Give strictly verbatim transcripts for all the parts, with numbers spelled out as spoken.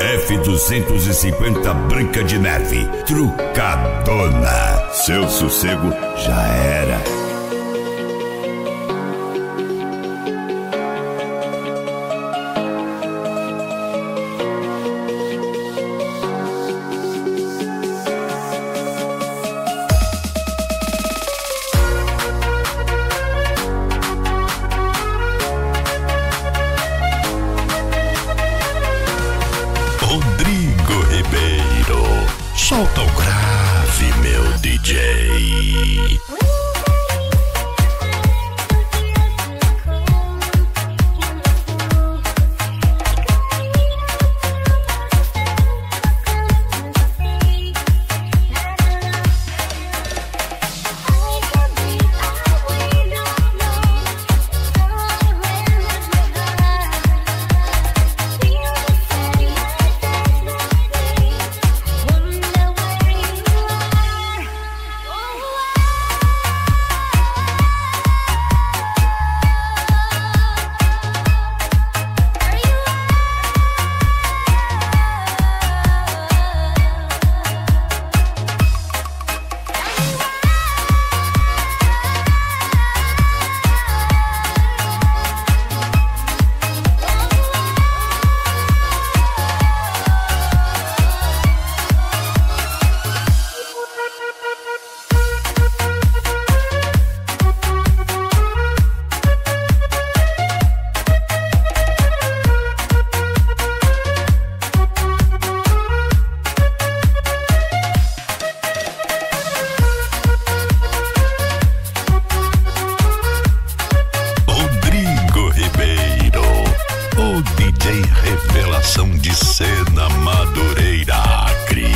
F duzentos e cinquenta Branca de Neve, trucadona. Seu sossego já era. Rodrigo Ribeiro, solta o grave, meu D J. Revelação de cena Madureira Acre.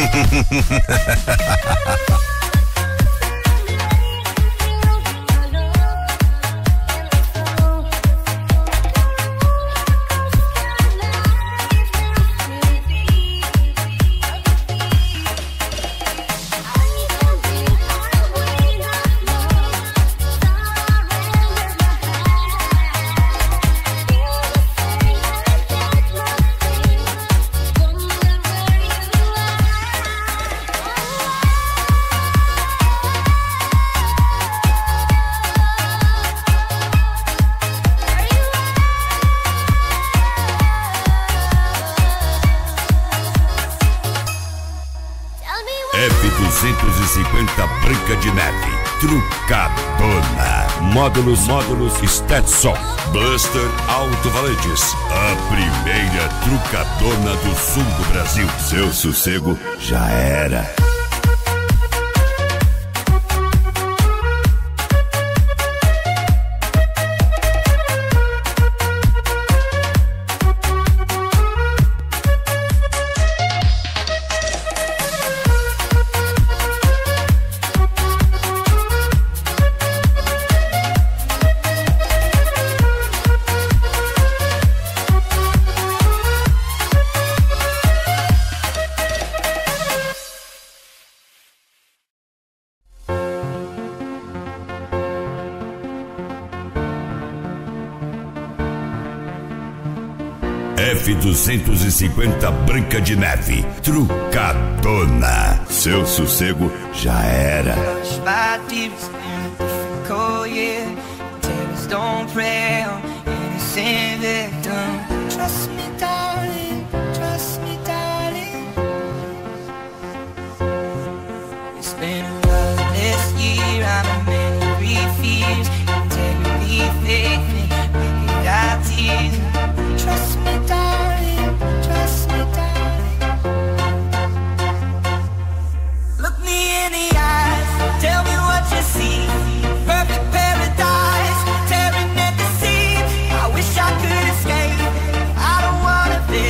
F duzentos e cinquenta Branca de Neve, trucadona. Módulos, módulos Stetson, Buster Alto Valentis, a primeira trucadona do sul do Brasil. Seu sossego já era. F duzentos e cinquenta Branca de Neve, trucadona. Seu sossego já era. Trust me, darling, trust me, darling. Look me in the eyes, tell me what you see. Perfect paradise, tearing at the seams. I wish I could escape, I don't wanna think.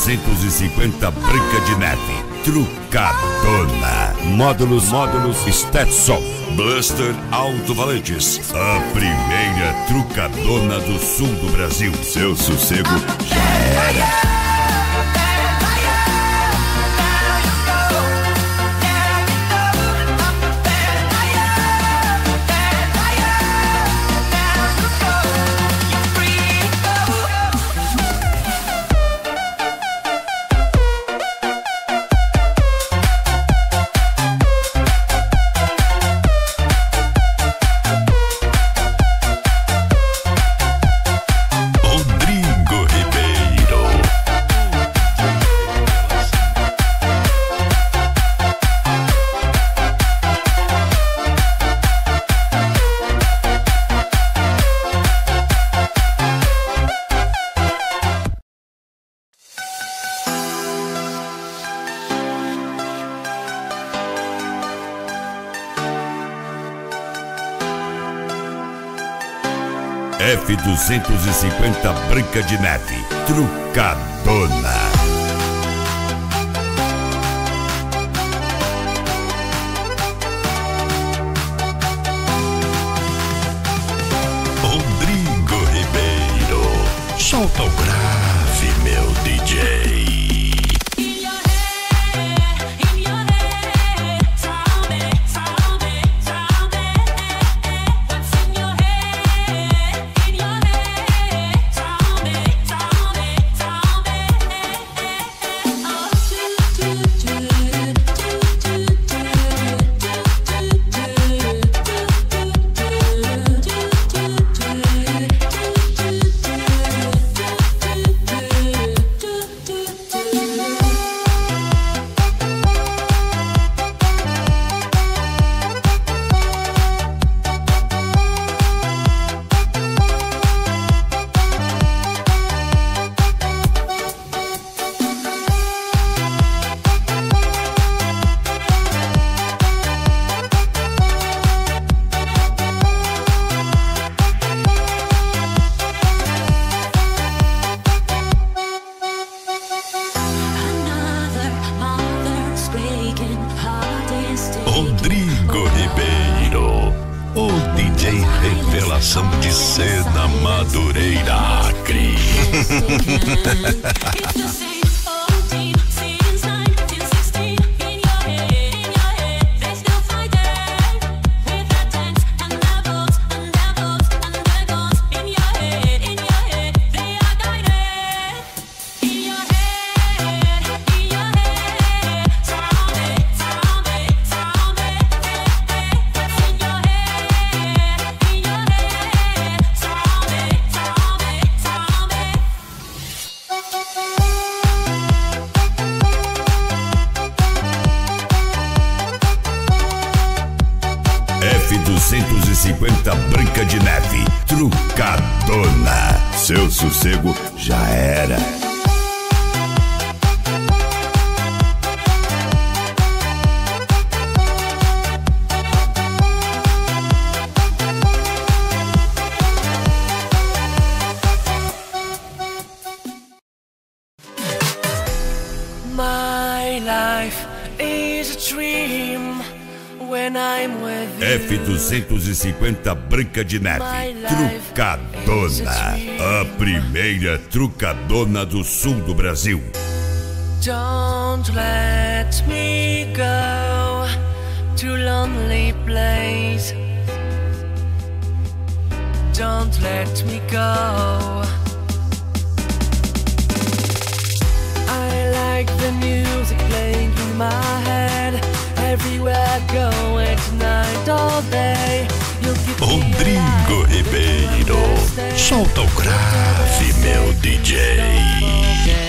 duzentos e cinquenta Branca de Neve, trucadona. Módulos, módulos Stetson, Buster Alto Valentes, a primeira trucadona do sul do Brasil. Seu sossego já era. F duzentos e cinquenta Branca de Neve, trucadona. Rodrigo Ribeiro, solta o grave, meu D J. Rodrigo Ribeiro, o D J revelação de cena Madureira, Acre. F duzentos e cinquenta Branca de Neve, trucadona. Seu sossego já era. My life is a dream when I'm with you. F duzentos e cinquenta Branca de Neve, trucadona. A primeira trucadona do sul do Brasil. Don't let me go to lonely place. Don't let me go. I like the music playing in my head. Everywhere going tonight all day. Rodrigo Ribeiro, solta o grave, meu D J.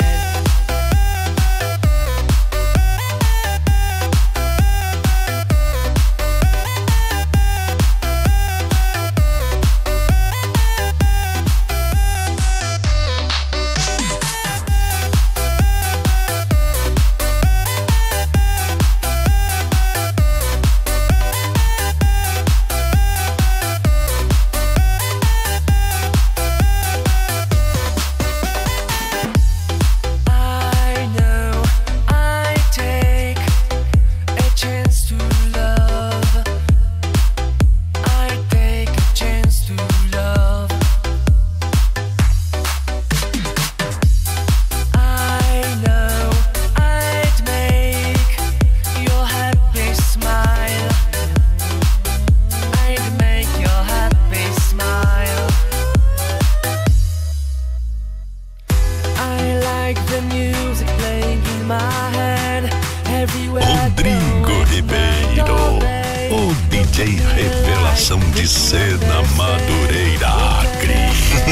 J Revelação de Cena, Madureira, Acre.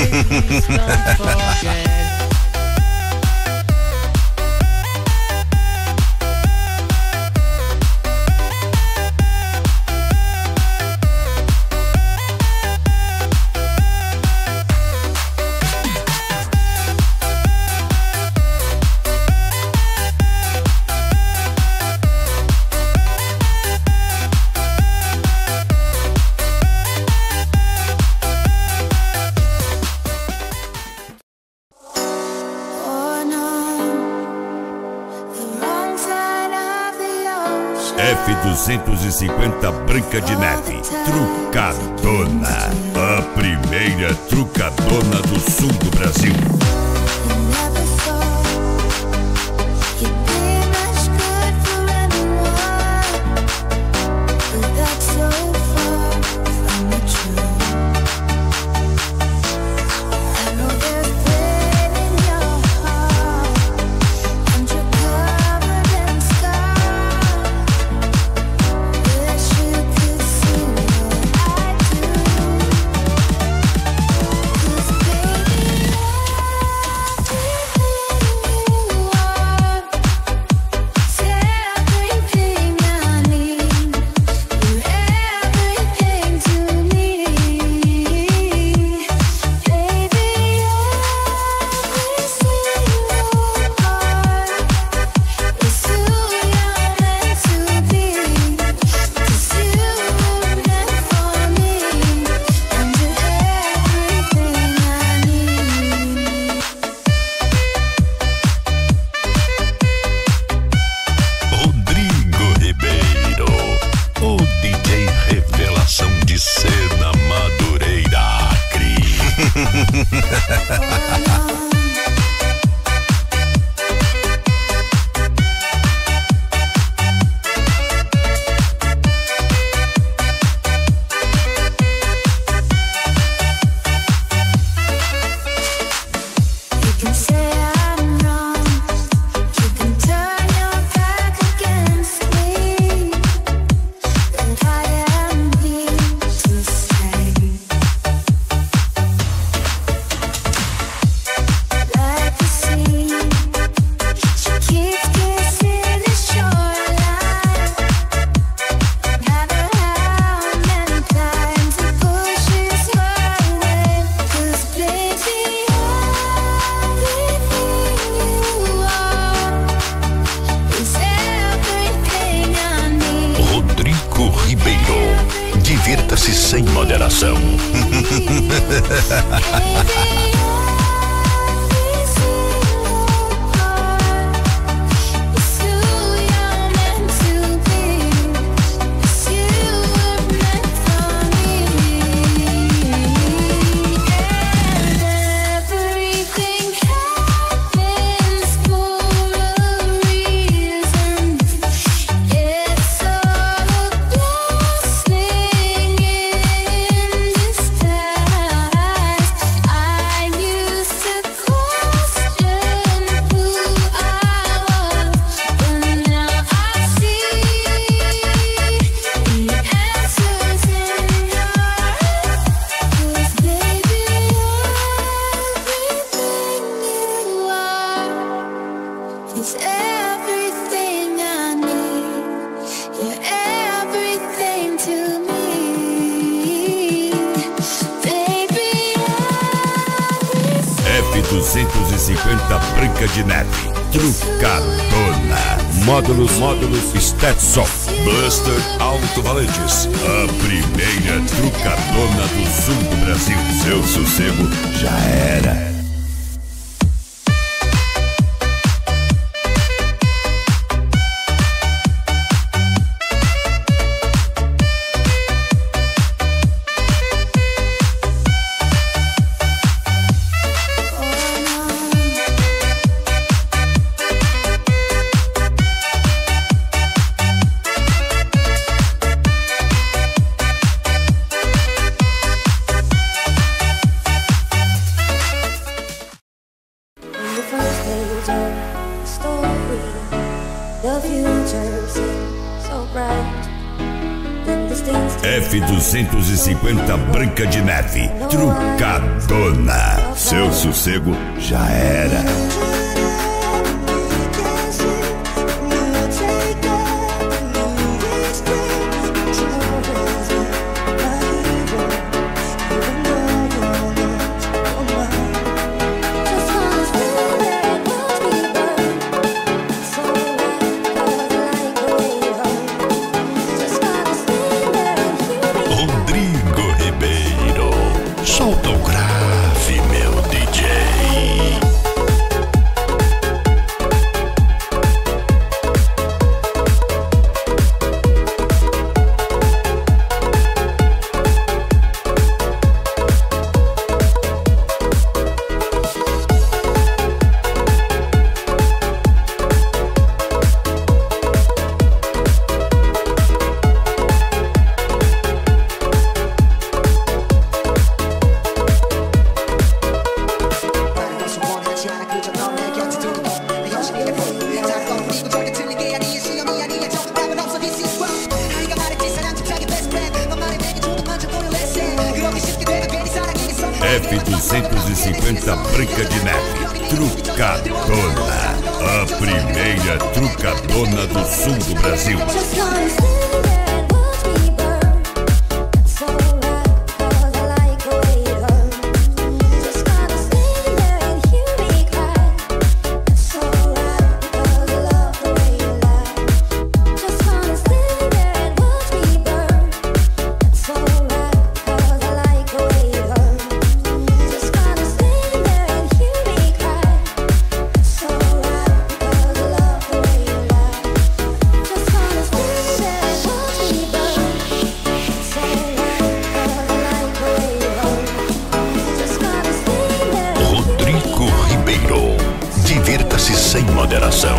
F duzentos e cinquenta Branca de Neve, Trucadona, a primeira trucadona do sul do Brasil. Divirta-se sem moderação. F duzentos e cinquenta Branca de Neve, Trucadona, módulos, módulos Stetson, Buster Alto Valentes, a primeira trucadona do sul do Brasil. Seu sossego já era. The future seems so bright. Then the F duzentos e cinquenta Branca de Neve, trucadona. Seu sossego já era. Solta o grave, meu D J. F duzentos e cinquenta Branca de Neve, trucadona. A primeira trucadona do sul do Brasil. Divirta-se sem moderação.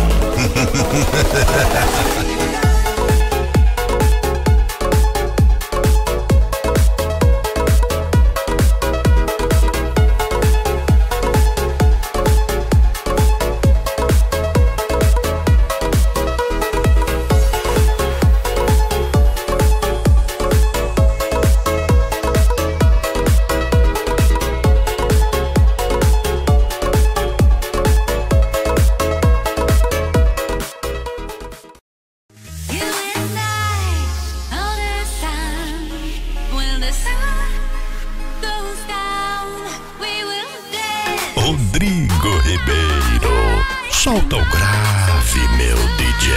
Rodrigo Ribeiro, solta o grave, meu D J.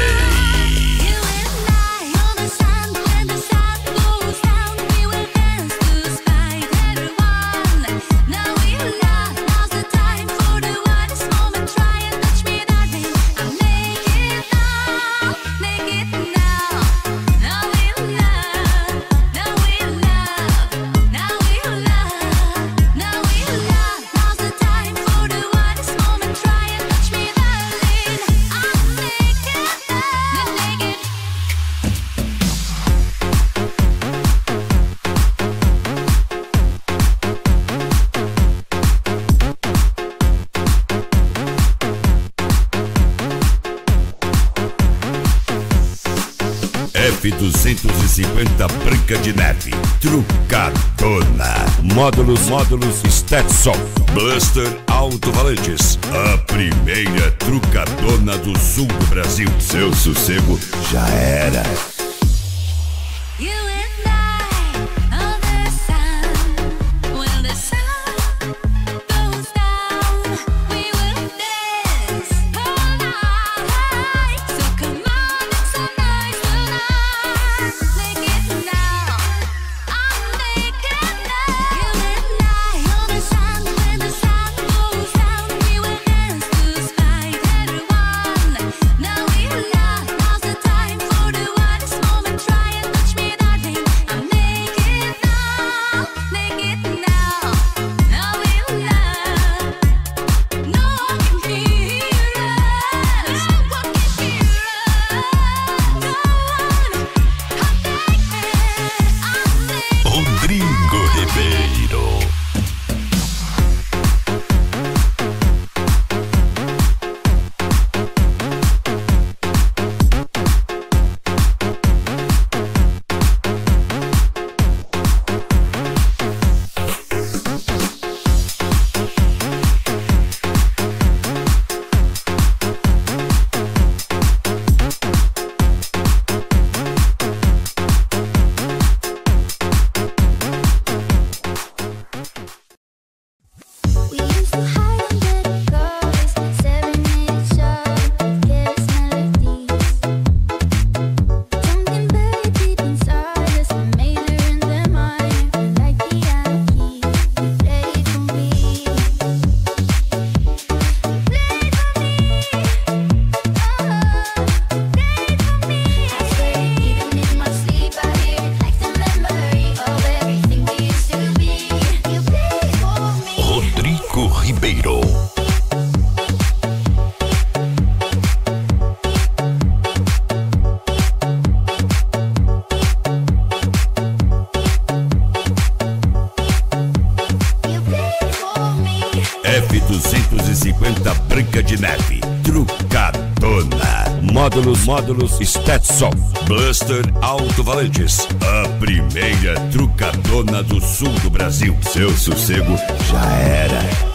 F duzentos e cinquenta Branca de Neve, trucadona. Módulos, módulos Stetson, Buster Alto-Falantes. A primeira trucadona do sul do Brasil. Seu sossego já era. módulos, módulos Stetson. Buster Alto-Falantes, a primeira trucadona do sul do Brasil. Seu sossego já era.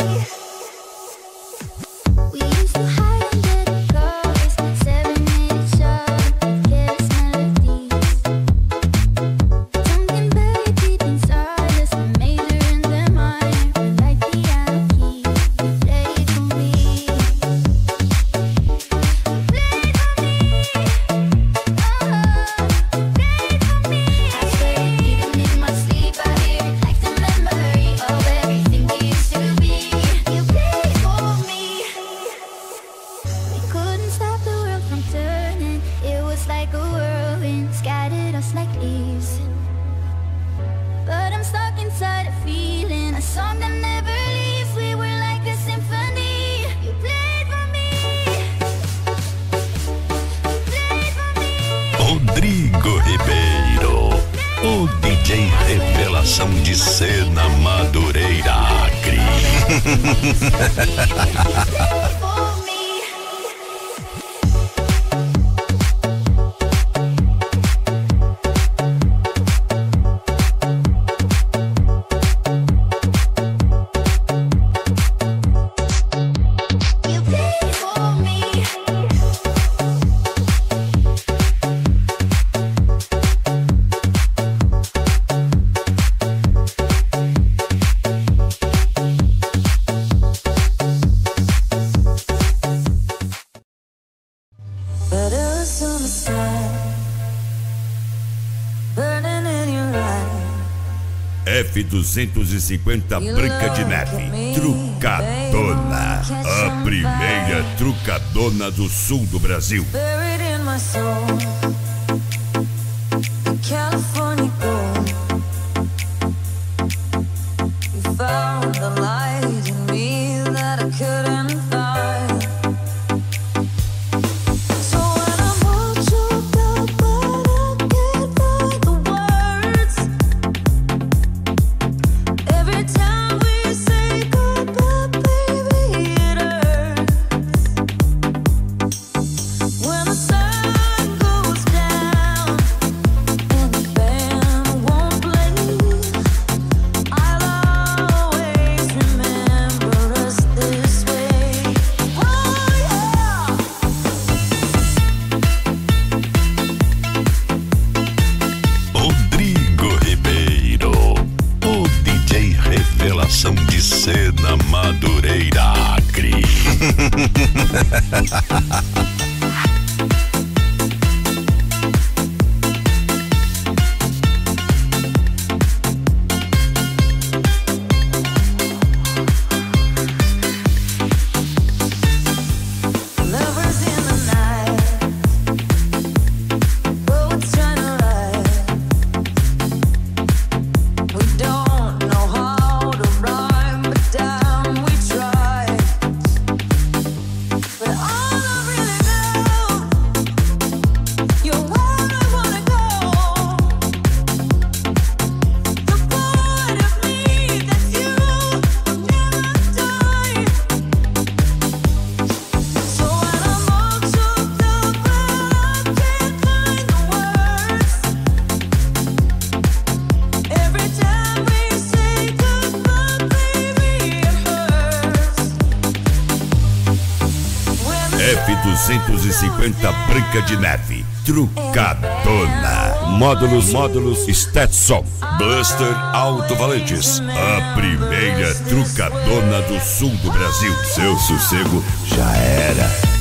Rodrigo Ribeiro, o D J revelação de cena Madureira Acre. F duzentos e cinquenta Branca de Neve, trucadona, a primeira trucadona do sul do Brasil. Revelação de cena Madureira Acre. F duzentos e cinquenta Branca de Neve, trucadona. Módulos, módulos Stetson. Buster Alto-Falantes, a primeira trucadona do sul do Brasil. Seu sossego já era.